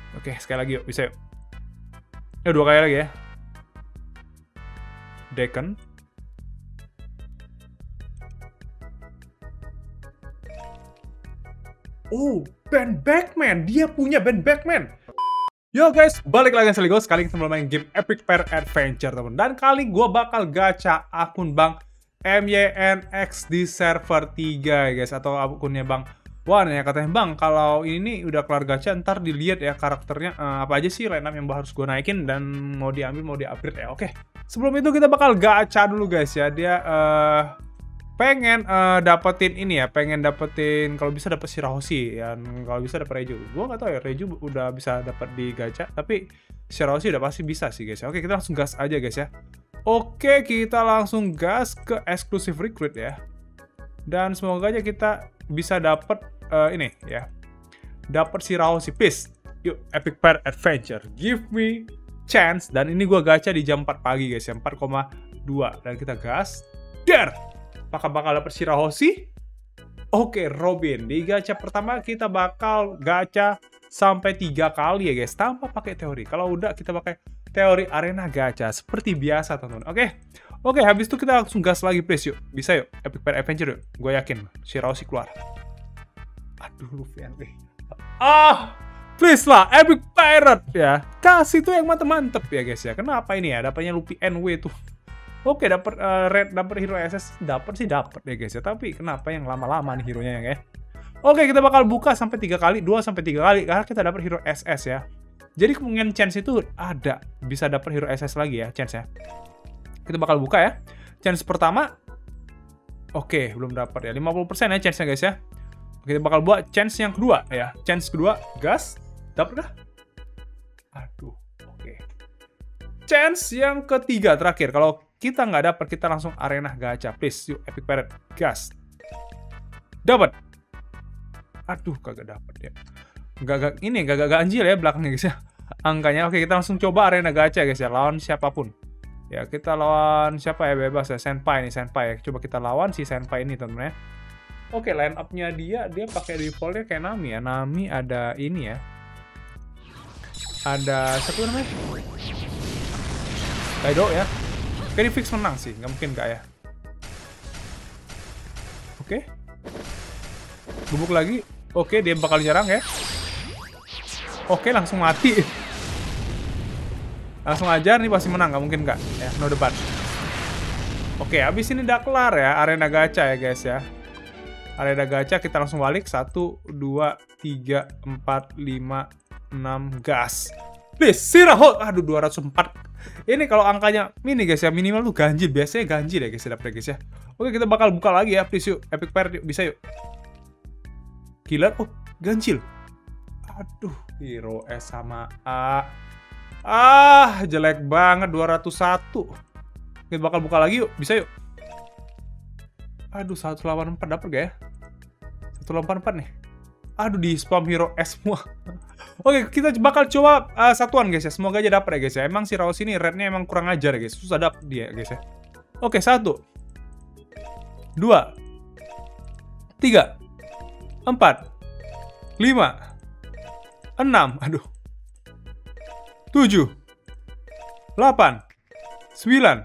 Oke, sekali lagi yuk, bisa yuk. Dua kali lagi ya. Deacon. Oh, Ben Beckman. Dia punya Ben Beckman. Yo guys, balik lagi sama Legos. Kali kita mau main game Epic Pair Adventure, teman. Dan kali gue bakal gacha akun Bang MYNX di server 3 guys. Atau akunnya Bang Wan ya. Katanya, Bang, kalau ini udah kelar gacha, ntar dilihat ya karakternya apa aja sih line up yang harus gue naikin dan mau diambil, mau di-upgrade ya. Oke, sebelum itu kita bakal gacha dulu guys ya. Dia pengen dapetin ini ya, pengen dapetin kalau bisa dapet Shirahoshi ya, kalau bisa dapet Reju. Gue nggak tahu ya, Reju udah bisa dapat di gacha, tapi Shirahoshi udah pasti bisa sih guys ya. Oke, kita langsung gas aja guys ya. Oke, kita langsung gas ke exclusive recruit ya. Dan semoga aja kita bisa dapet ini ya, dapet Shirahoshi, please. Yuk, Epic Pair Adventure, give me chance. Dan ini gue gacha di jam 4 pagi guys ya, 4,2. Dan kita gas. Der! Apakah bakal dapet Shirahoshi? Oke, Robin. Di gacha pertama kita bakal gacha sampai 3 kali ya guys, tanpa pakai teori. Kalau udah kita pakai teori arena gacha seperti biasa teman-teman. Oke, habis itu kita langsung gas lagi please yuk. Bisa yuk, Epic Pair Adventure yuk. Gue yakin Shirahoshi keluar. Aduh, Luffy. Please lah, Epic Pirate ya. Kasih tuh yang mantep-mantep ya guys ya. Kenapa ini ya? Dapatnya Luffy NW tuh. Oke, dapat red, dapat hero SS, dapat ya guys ya. Tapi kenapa yang lama-lama nih hero-nya ya guys? Oke, kita bakal buka sampai 3 kali, 2 sampai 3 kali karena kita dapat hero SS ya. Jadi kemungkinan chance itu ada, bisa dapat hero SS lagi ya, chance ya. Kita bakal buka ya. Chance pertama. Oke, belum dapat ya. 50% ya chance-nya guys ya. Kita bakal buat chance yang kedua ya. Chance kedua, gas. Dapat kah? Aduh, oke. Chance yang ketiga terakhir. Kalau kita nggak dapat, kita langsung arena gacha. Please, yuk Epic Pirate, gas. Dapat. Aduh, kagak dapat ya. Gak ganjil ya belakangnya guys ya. Angkanya. Oke, kita langsung coba arena gacha guys ya. Lawan siapapun. Ya, kita lawan siapa ya, bebas ya. Senpai nih, Senpai ya. Coba kita lawan si Senpai ini temen-temen ya. Oke, line up-nya dia pakai default-nya kayak Nami ya. Nami ada ini ya. Ada siapa namanya? Kaido ya. Kayaknya fix menang sih, nggak mungkin nggak ya. Oke. Bubuk lagi. Oke, dia bakal nyerang ya. Oke, langsung mati. Langsung aja nih pasti menang, nggak mungkin nggak. Ya, no debat. Oke, habis ini udah kelar ya arena gacha ya guys ya. Arena gacha kita langsung balik. 1, 2, 3, 4, 5, 6, gas. Please, Shirahoshi. Aduh, 204. Ini kalau angkanya mini guys ya, minimal tuh ganjil. Biasanya ganjil ya guys ya, dapet guys ya. Oke, kita bakal buka lagi ya, please yuk. Epic Pair yuk, bisa yuk. Killer, oh, ganjil. Aduh, hero S sama A. Jelek banget, 201. Kita bakal buka lagi yuk, bisa yuk. Aduh, 184 dapet gak ya? 184 nih. Aduh, di spam hero S semua. Oke, kita bakal coba satuan guys ya. Semoga aja dapet ya guys ya. Emang si Shirahoshi ini rednya emang kurang ajar ya guys. Susah dapet dia guys ya. Oke, 1, 2, 3, 4, 5, 6, aduh, 7, 8, 9,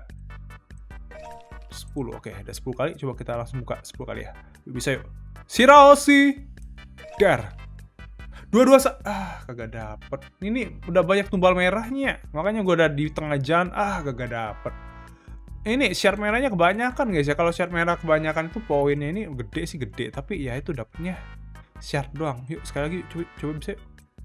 10. Oke, ada 10 kali. Coba kita langsung buka 10 kali ya. Bisa yuk. Shirahoshi. Dar. Kagak dapet. Ini udah banyak tumbal merahnya. Makanya gue udah di tengah jalan. Kagak dapet. Ini share merahnya kebanyakan guys ya. Kalau share merah kebanyakan itu poinnya ini gede sih, gede. Tapi ya itu dapetnya share doang. Yuk sekali lagi coba bisa.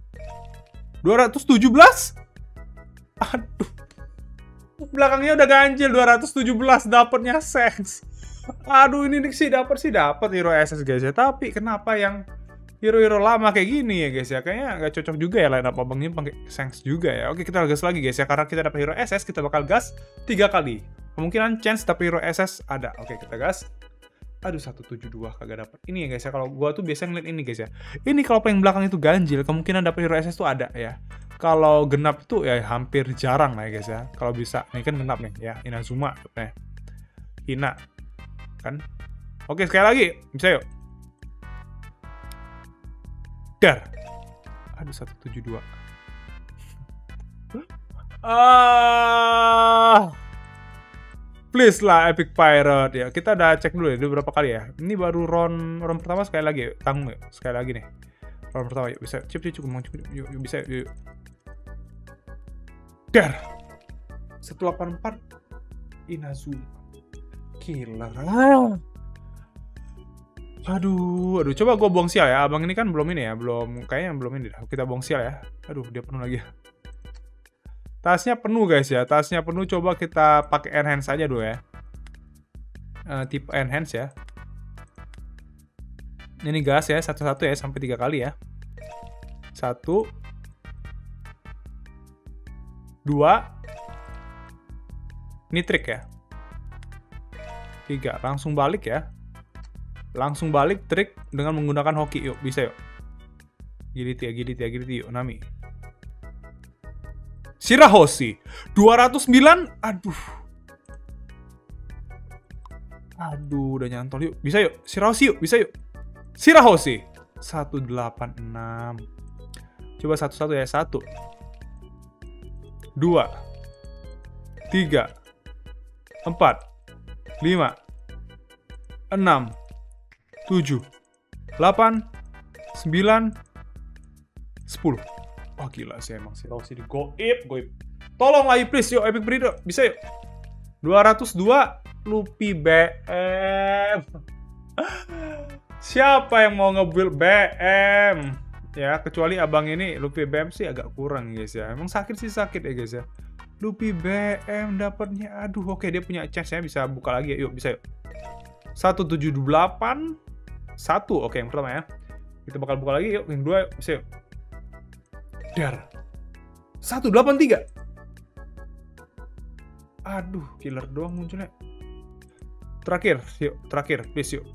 217. Aduh. Belakangnya udah ganjil. 217 dapetnya Shanks. Aduh, ini sih dapat hero SS guys ya. Tapi kenapa yang hero-hero lama kayak gini ya guys ya, kayaknya nggak cocok juga ya line up abangnya pakai Shanks juga ya. Oke, kita gas lagi guys ya, karena kita dapat hero SS, kita bakal gas 3 kali. Kemungkinan chance dapat hero SS ada. Oke, kita gas. Aduh, 172 kagak dapat. Ini ya guys ya, kalau gua tuh biasanya ngeliat ini guys ya. Ini kalau paling belakang itu ganjil, kemungkinan dapat hero SS tuh ada ya. Kalau genap itu ya hampir jarang lah ya guys ya. Kalau bisa, ini kan genap nih ya, Inazuma nih. Hina kan. Oke, sekali lagi, bisa yuk. Dar. Aduh, 172. Ah, please lah Epic Pirate ya. Kita udah cek dulu ya, itu berapa kali ya. Ini baru round pertama, sekali lagi yuk. Tanggung yuk, sekali lagi nih. Round pertama yuk, bisa. Cukup, yuk, bisa yuk. Dar. 184 Inazuma. Killer. Aduh, coba gue buang sial ya. Abang ini kan belum ini ya, kayaknya belum ini dah. Kita buang sial ya. Aduh, dia penuh lagi. Tasnya penuh guys ya, tasnya penuh. Coba kita pakai enhance aja dulu ya. Tipe enhance ya. Ini gas ya, satu-satu ya, sampai 3 kali ya. 1 2. Ini trik ya. 3, langsung balik ya. Langsung balik trik dengan menggunakan hoki. Yuk, bisa yuk. Gilit ya, yuk, Nami. Shirahoshi 209. Aduh, udah nyantol yuk. Bisa yuk. Shirahoshi yuk, bisa yuk. Shirahoshi 186. Coba satu-satu ya. 1 2 3 4 5 6 7 8 9 10. Wah gila sih emang Shirahoshi di goib. Tolonglah please yuk Epic Breeder. Bisa yuk. 202 Luffy BM. Siapa yang mau nge-build BM? Ya, kecuali abang ini Luffy BM sih agak kurang guys ya. Emang sakit ya guys ya. Luffy BM dapatnya. Aduh, oke dia punya chance ya, bisa buka lagi ya. Yuk, bisa yuk. 178 1. Oke, yang pertama ya. Kita bakal buka lagi yuk. Yang kedua yuk, bisa yuk. Dar. 183. Aduh, killer doang munculnya. Terakhir, yuk, please yuk.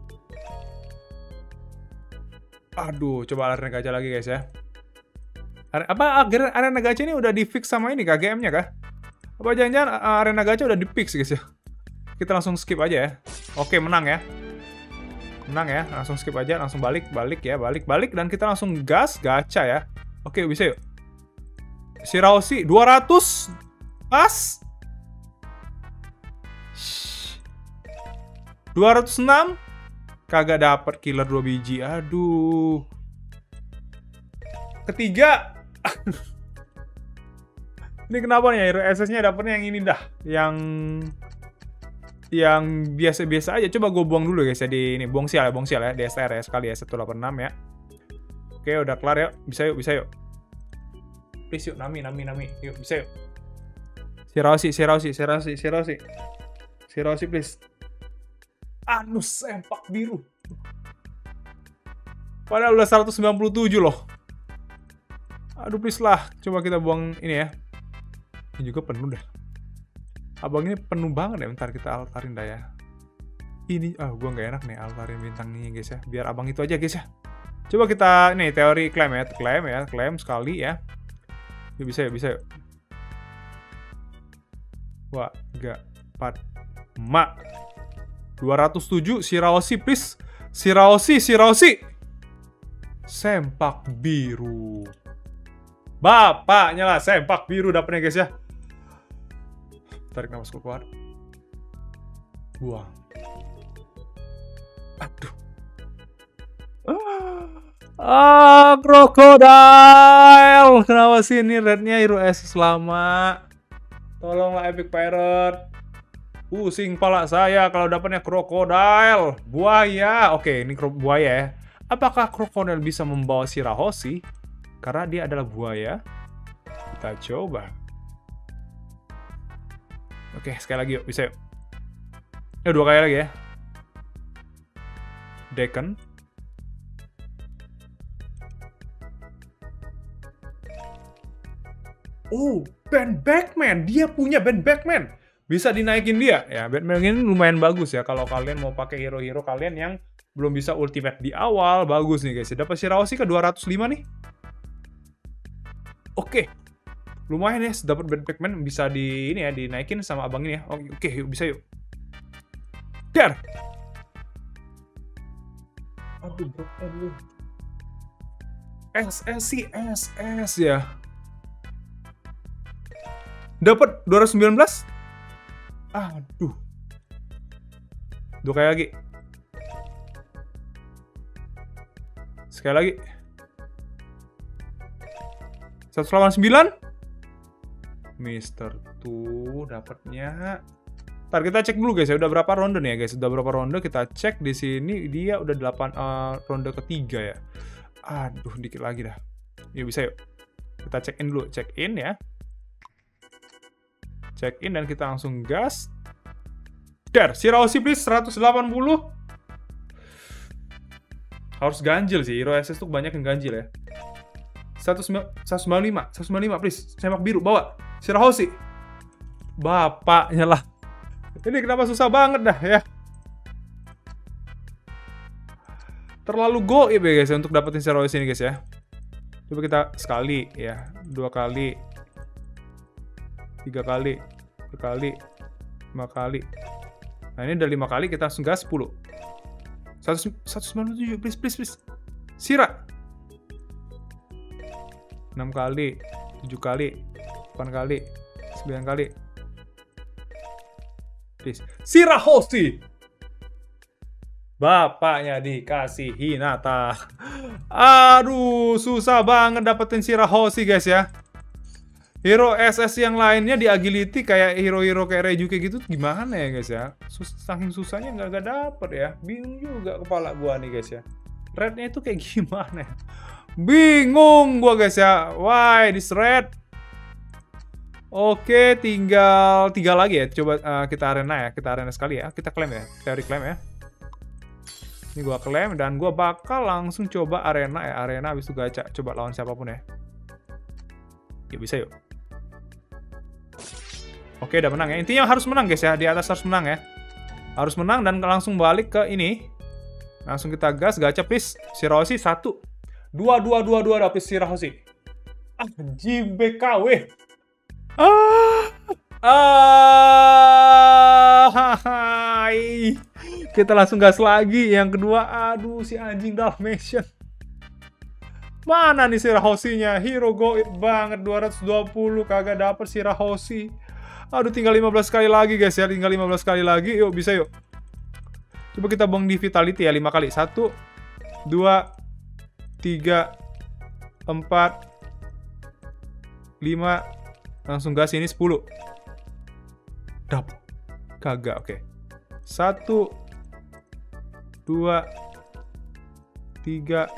Aduh, coba arena gacha lagi guys ya. Apa arena gacha ini udah di fix sama ini kah GM-nya kah? Apa jangan-jangan arena gacha udah di fix guys ya? Kita langsung skip aja ya. Oke, menang ya. Menang ya, langsung skip aja, langsung balik ya, balik dan kita langsung gas gacha ya. Oke, bisa yuk. Shirahoshi 200 pas. 206 kagak dapat killer 2 biji. Aduh. Ketiga. Ini kenapa nih Hero SS-nya dapetnya yang ini dah. Yang biasa-biasa aja. Coba gue buang dulu guys ya di ini. Buang sial ya. DSR ya sekali ya 186 ya. Oke, udah kelar ya. Bisa yuk. Please yuk, Nami. Yuk, bisa yuk. Shirahoshi please. Anus sempak biru. Padahal udah 197 loh. Aduh please lah. Coba kita buang ini ya. Ini juga penuh dah. Abang ini penuh banget ya. Bentar kita altarin dah ya. Ini, gua nggak enak nih altarin bintangnya guys ya. Biar abang itu aja guys ya. Coba kita, nih teori klaim sekali ya. Yuk, bisa yuk. Wah, 3, 4, 5. 207 Shirahoshi please. Shirahoshi. Sempak biru. Bapaknya lah sempak biru dapetnya guys ya. Tarik nafas keluar. Buang. Aduh. Crocodile. Kenapa sih ini rednya Hero SS lama? Tolonglah Epic Pirate. Pusing pala saya kalau dapatnya Crocodile. Buaya. Oke, ini buaya ya. Apakah Crocodile bisa membawa Shirahoshi? Karena dia adalah buaya. Kita coba. Oke, sekali lagi yuk. Bisa yuk. Ya, 2 kali lagi ya. Deacon. Oh, Ben Beckman. Dia punya Ben Beckman. Bisa dinaikin dia. Ya, Batman ini lumayan bagus ya. Kalau kalian mau pakai hero-hero kalian yang belum bisa ultimate di awal, bagus nih guys. Dapat Shirahoshi ke 205 nih. Oke. Lumayan ya, dapat Ben Beckman bisa di ini ya, dinaikin sama abang ini ya. Oke, yuk bisa yuk. Dar. Aduh, dropnya dulu. SS ya. Dapat 219. Aduh. 2 kali lagi. Sekali lagi. 189. Mister tuh dapatnya. Ntar kita cek dulu guys ya, udah berapa ronde nih ya guys? Udah berapa ronde kita cek di sini, dia udah 8 ronde ketiga ya. Aduh, dikit lagi dah. Yuk bisa yuk. Kita check in dulu, check in ya. Check in dan kita langsung gas. Der, si Rossi please 180. Harus ganjil sih, Hero SS tuh banyak yang ganjil ya. 195 please. Semak biru, bawa. Si Rossi. Bapaknya lah. Ini kenapa susah banget dah ya. Terlalu goib ya guys ya, untuk dapetin si Rossi ini guys ya. Coba kita sekali ya, 2 kali, 3 kali, 4 kali, 5 kali. Nah ini udah 5 kali, kita langsung gas 10. 197, please. Sira. 6 kali, 7 kali, 8 kali, 9 kali. Please. Sira Hoshi. Bapaknya dikasih Hinata. Aduh, susah banget dapetin Sira Hoshi guys ya. Hero SS yang lainnya di agility kayak hero-hero kayak Rejuke gitu gimana ya guys ya? Saking susahnya nggak dapet ya. Bingung juga kepala gua nih guys ya. Rednya itu kayak gimana ya? Bingung gua guys ya. Why this red? Oke, tinggal 3 lagi ya. Coba kita arena ya. Kita arena sekali ya. Kita klaim ya. Teori klaim ya. Ini gua klaim dan gua bakal langsung coba arena ya. Arena habis itu gacha. Coba lawan siapapun ya. Yuk bisa yuk. Oke, udah menang ya. Intinya harus menang guys ya. Di atas harus menang ya. Harus menang dan langsung balik ke ini. Langsung kita gas, gacha please. Si Rossi 1. 2 dapet si Rossi. JBKW. Kita langsung gas lagi. Yang kedua, aduh si anjing Dalmatian. Mana nih si Rossi-nya? Hero goib banget, 220 kagak dapet si Rossi. Aduh, tinggal 15 kali lagi guys ya. Tinggal 15 kali lagi. Yuk, bisa yuk. Coba kita buang di Vitality ya 5 kali. 1, 2, 3, 4, 5. Langsung gas ini 10. Dap. Kagak, oke. 1, 2, 3,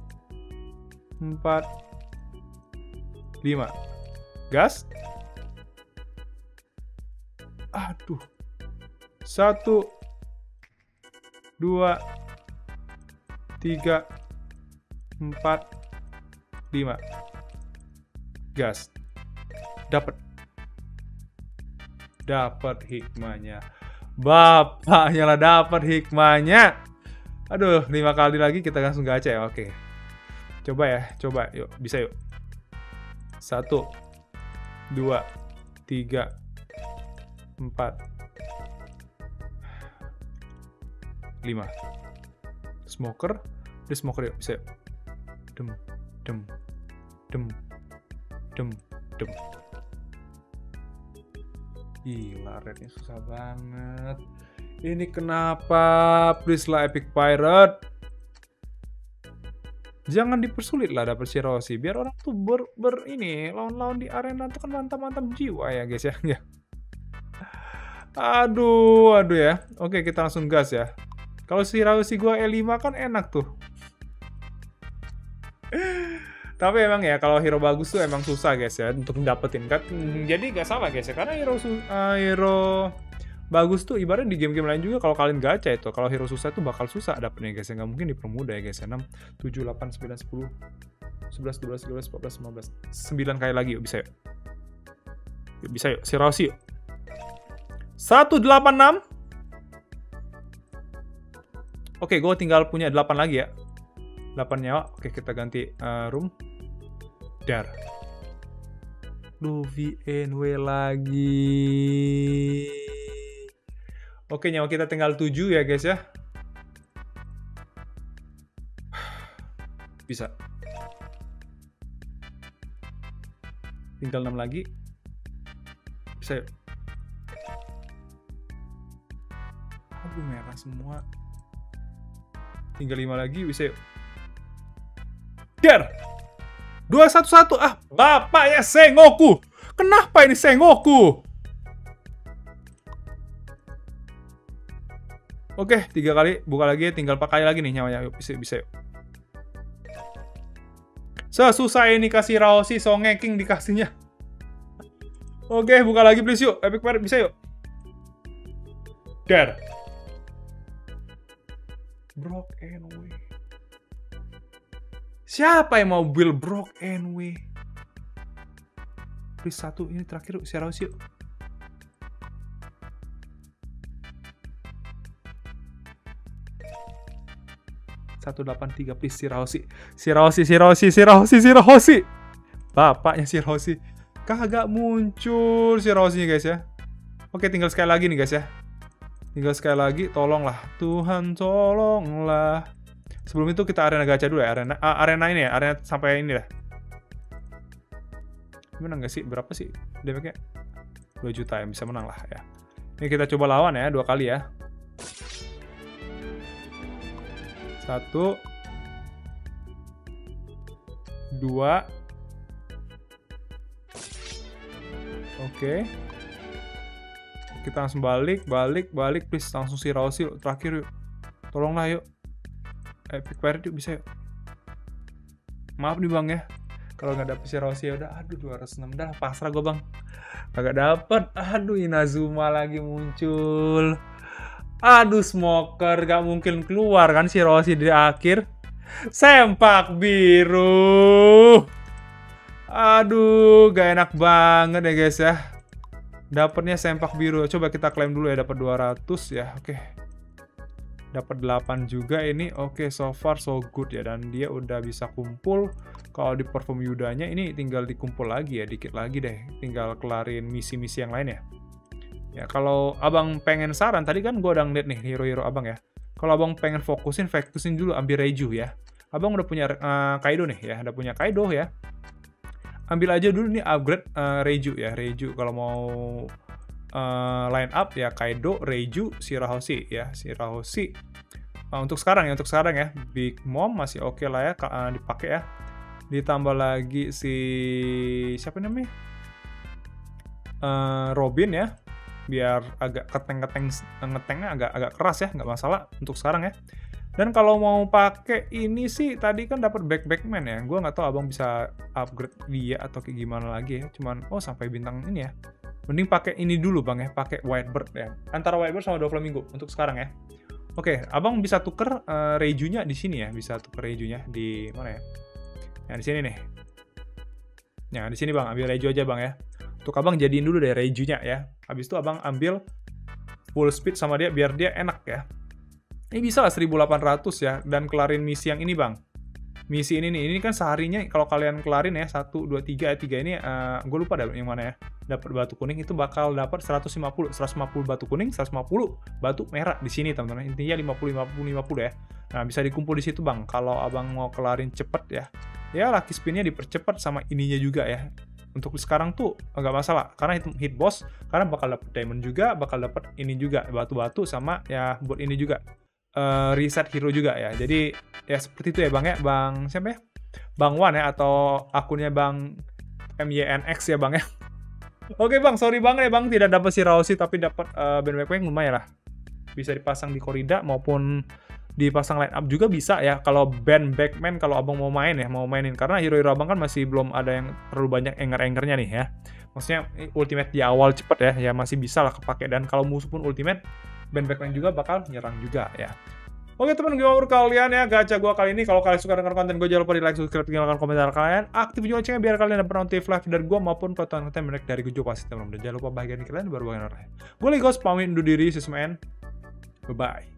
4, 5. Gas. Aduh. 1, 2, 3, 4, 5. Gas. Dapat hikmahnya. Bapaknya lah dapat hikmahnya. Aduh, 5 kali lagi kita langsung gacha ya. Oke. Coba ya, coba. Yuk, bisa yuk. 1, 2, 3, 4, 5. Smoker. Dia smoker yuk, bisa yuk. Dem. Gila, rednya susah banget. Ini kenapa? Please lah Epic Pirate. Jangan dipersulit lah dapet si Rossi. Biar orang tuh ini lawan-lawan di arena tuh kan mantap-mantap jiwa ya guys ya. Aduh ya. Oke, kita langsung gas ya. Kalau si Rossi gua E5 kan enak tuh. Tapi emang ya kalau hero bagus tuh emang susah guys ya untuk dapetin kan. Jadi gak salah guys ya, karena hero bagus tuh ibaratnya di game-game lain juga kalau kalian gacha itu. Kalau hero susah tuh bakal susah dapetnya guys ya. Nggak mungkin dipermudah ya guys ya. 6, 7, 8, 9, 10, 11, 12, 13, 14, 15. 9 kali lagi yuk, bisa yuk. Yuk bisa yuk, si Rossi yuk. 186. Oke, gue tinggal punya 8 lagi ya. 8 nyawa. Oke, kita ganti room. Dar. Duh, VNW lagi. Oke, nyawa kita tinggal 7 ya guys ya. Bisa. Tinggal 6 lagi. bisa yuk. Aduh, merah semua. Tinggal 5 lagi, bisa yuk. Der! 211. Ah, bapaknya Sengoku. Kenapa ini Sengoku? Oke, 3 kali. Buka lagi, tinggal 4 kali lagi nih nyawanya. Yuk, bisa yuk. Sesusah ini kasih Raoshi, Songeking dikasihnya. Oke, buka lagi please yuk. Epic Pirate bisa yuk. Der. Brokenway. Siapa yang mau build Brokenway? Please 1 ini terakhir yuk, si Raoshi yuk. $183 please si Raoshi. Bapaknya si Raoshi. Kagak muncul si Raoshi guys ya. Oke, tinggal sekali lagi nih guys ya. Tinggal sekali lagi, tolonglah. Tuhan tolonglah. Sebelum itu kita arena gacha dulu ya. Arena ini ya, arena sampai ini dah. Menang gak sih? Berapa sih damage-nya? 2 juta ya, bisa menang lah ya. Ini kita coba lawan ya, 2 kali ya. 1 2 Oke. Kita langsung balik please, langsung si Raoshi yuk, terakhir yuk. Tolonglah yuk. Epic Pirate yuk, bisa yuk. Maaf nih Bang ya. Kalau nggak dapet si Raoshi ya udah, aduh 206 dah, pasrah gue Bang. Kagak dapet. Aduh, Inazuma lagi muncul. Aduh, Smoker gak mungkin keluar kan si Raoshi di akhir. Sempak biru. Aduh, gak enak banget ya guys ya. Dapatnya sempak biru. Coba kita klaim dulu ya, dapat 200 ya. Oke. Dapat 8 juga ini. Oke, so far so good ya, dan dia udah bisa kumpul. Kalau di perform Yudanya ini tinggal dikumpul lagi ya, dikit lagi deh. Tinggal kelarin misi-misi yang lain ya. Ya, kalau abang pengen saran, tadi kan gue udah ngeliat nih hero-hero abang ya. Kalau abang pengen fokusin dulu, ambil Reiju ya. Abang udah punya Kaido nih ya, udah punya Kaido ya. Ambil aja dulu nih upgrade Reiju ya. Reiju kalau mau line up ya, Kaido, Reiju, si Raoshi ya. Si Raoshi untuk sekarang ya, Big Mom masih oke lah ya, dipakai ya. Ditambah lagi si siapa namanya? Robin ya. Biar agak ngetengnya agak keras ya, nggak masalah untuk sekarang ya. Dan kalau mau pakai ini sih tadi kan dapat backman ya. Gue nggak tahu abang bisa upgrade dia atau kayak gimana lagi ya. Cuman sampai bintang ini ya. Mending pakai ini dulu Bang ya, pakai Whitebird ya. Antara Whitebird sama Doflamingo untuk sekarang ya. Oke, abang bisa tuker Reijunya di sini ya. Bisa tuker Reijunya di mana ya? Yang di sini nih. Ya, di sini Bang, ambil Reiju aja Bang ya. Untuk abang jadiin dulu deh Reijunya ya. Habis itu abang ambil full speed sama dia biar dia enak ya. Ini bisa lah 1800 ya, dan kelarin misi yang ini Bang. Misi ini nih, ini kan seharinya kalau kalian kelarin ya 1 2 3 ini gue lupa dah yang mana ya. Dapat batu kuning itu bakal dapat 150 batu kuning, 150 batu merah di sini teman-teman. Intinya 50 ya. Nah, bisa dikumpul di situ Bang. Kalau abang mau kelarin cepet ya. Ya lucky spinnya dipercepat sama ininya juga ya. Untuk sekarang tuh nggak masalah karena itu hit boss, karena bakal dapet diamond juga, bakal dapet ini juga batu-batu sama ya buat ini juga reset hero juga ya. Jadi ya seperti itu ya Bang ya, Bang siapa ya? Bang Wan ya, atau akunnya Bang MYNX ya Bang ya. Oke Bang, sorry Bang ya Bang tidak dapat si Raoshi, tapi dapat band backpack lumayan lah. Bisa dipasang di Korida maupun dipasang line up juga bisa ya. Kalau band backman, kalau abang mau main ya, mau mainin, karena hero-hero abang kan masih belum ada yang terlalu banyak anchor-anchornya nih ya. Maksudnya ultimate di awal cepet ya masih bisa lah kepake. Dan kalau musuh pun ultimate, band backman juga bakal nyerang juga ya. Oke teman, gimana menurut kalian ya gacha gua kali ini? Kalau kalian suka dengan konten gue, jangan lupa di like, subscribe, tinggalkan komentar kalian, aktif juga loncengnya biar kalian dapat notif live dari gua maupun konten-konten menarik dari gue juga pasti teman-teman. Dan jangan lupa bahagian kalian baru bagian orang. Gue Ligos pamit undur diri, see you man. Bye bye.